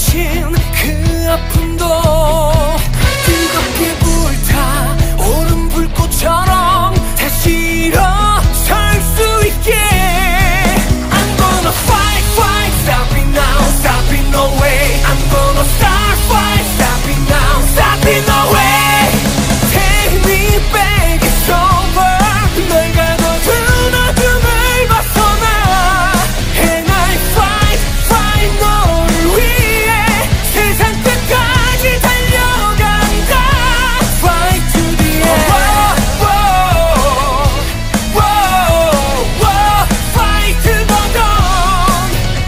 휘몰아친 그 아픔도 뜨겁게 불타오른 불꽃처럼 다시 일어설 수 있게 I'm gonna fight, fight, stop it now, stop it no way I'm gonna start fight, stop it now, stop it no way Take me back, it's over 널 가둬둔 어둠을 벗어나 And I fight, fight 너를 위해 세상 끝까지 달려간다 Fight to the end Fight to the dawn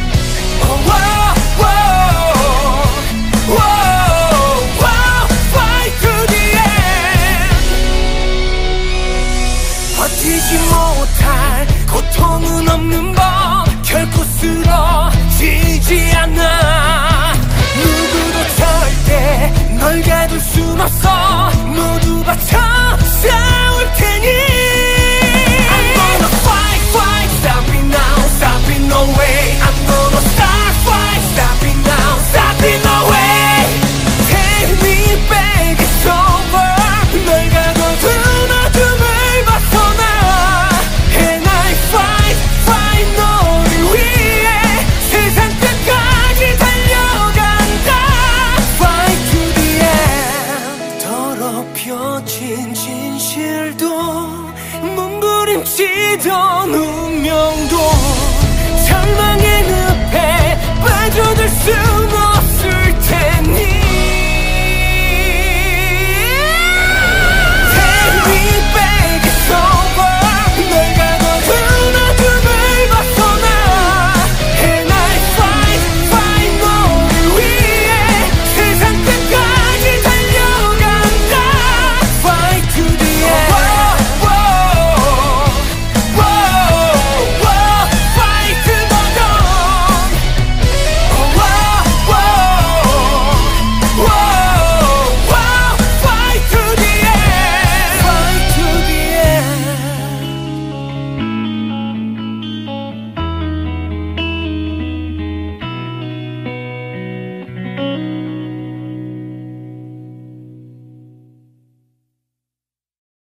Fight to the end 버티지 못할 고통은 없는 법 결코 쓰러지지 않아 누구도 절대 널 가둘 순 없어 모두 바쳐 싸울 테니 I'm gonna fight, fight, stop it now, stop it no way I'm gonna start fight, stop it now, stop it no way Take me back, it's over 널 가둬둔 어둠을 벗어나 And I fight, fight 너를 위해 세상 끝까지 달려간다 Fight to the end 더럽혀진 진실도 몸부림치던 운명도 절망의 늪에 빠져들 순 없을 테니